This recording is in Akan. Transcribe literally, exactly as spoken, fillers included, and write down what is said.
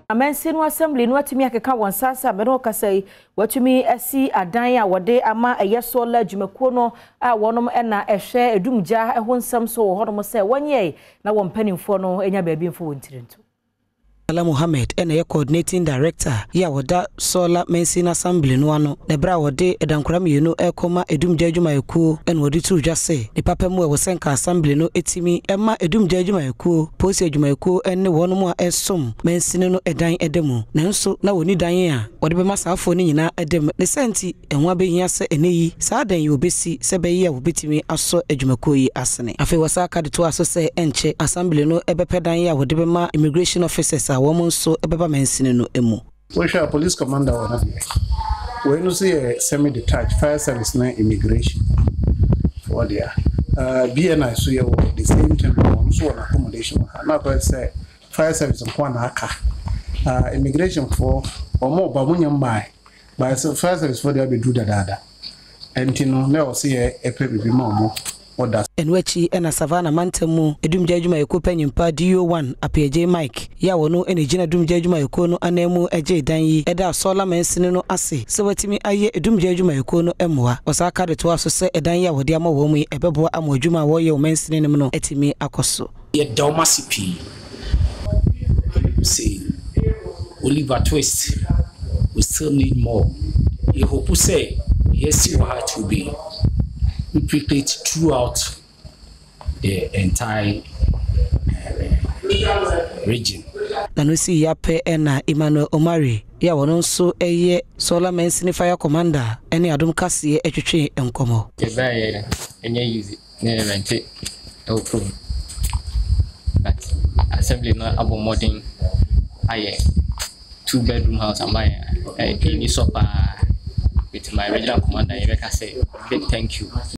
Amensi no assembly no atumi akeka wonsasa Premtobre Kasee watumi asi adan a wode ama eye Sawla dwumakuo no a wonom na ehwe edumgya eho nsam so wo honom se wonye na wo mpanimfo no enya baabi mfo wontirinto. Sawla Mohammed ena ye coordinating director ya woda Sawla Mensin Assembly no ano ne bra wode edankora mienu ekoma edumgya dwumayekuo en wodi tu dwase ne papa mu e wo senka assembly no etimi ema edumgya dwumayekuo posi dwumayekuo enne wonom a esom Mensin no edan edemu nanso na woni dan a wode be masafo ni nyina edem ne senti enwa behia se eneyi sa dan yi obesi se be ye obetimi aso adwumakuo yi asene afi wasaka de to aso se enche assembly no ebepedan ya wode be ma immigration officers woman so ebeba Mensin no emu. We share police commander on we no say semi detached fire service na immigration for there. Uh B N I so you the same time one so on accommodation. Na ko say fire service on na aka. Uh immigration for or more ba munyam by by fire service for there be do dada. Entino na o say e pe bi ma mo. Enwechi ena Savannah Mantemu edumgya dwumayekuo panyimpa D O one apeje Mike ya wono ene gina edumgya dwumayekuo no anemu eje dan yi eda Sawla Mensin no ase se watimi aye edumgya dwumayekuo no emwa osaka de to aso se edan ya wode ama wo mu ebebo amodwuma wo ye Mensin nim no etimi akoso ye domasipi say Oliver Twist we still need more ye hope say yes you have to be replicate throughout the entire uh, region. Nanusi yape ena Emmanuel Omari ya wono nso eye Sawla Mensin fire commander ene Adom Kasee etwetwe enkomo. Kebaye enye easy ne mente no problem. But assembly no abo modern aye two bedroom house am I eh ni sopa with my regional commander Premtobre Kasee. Big thank you.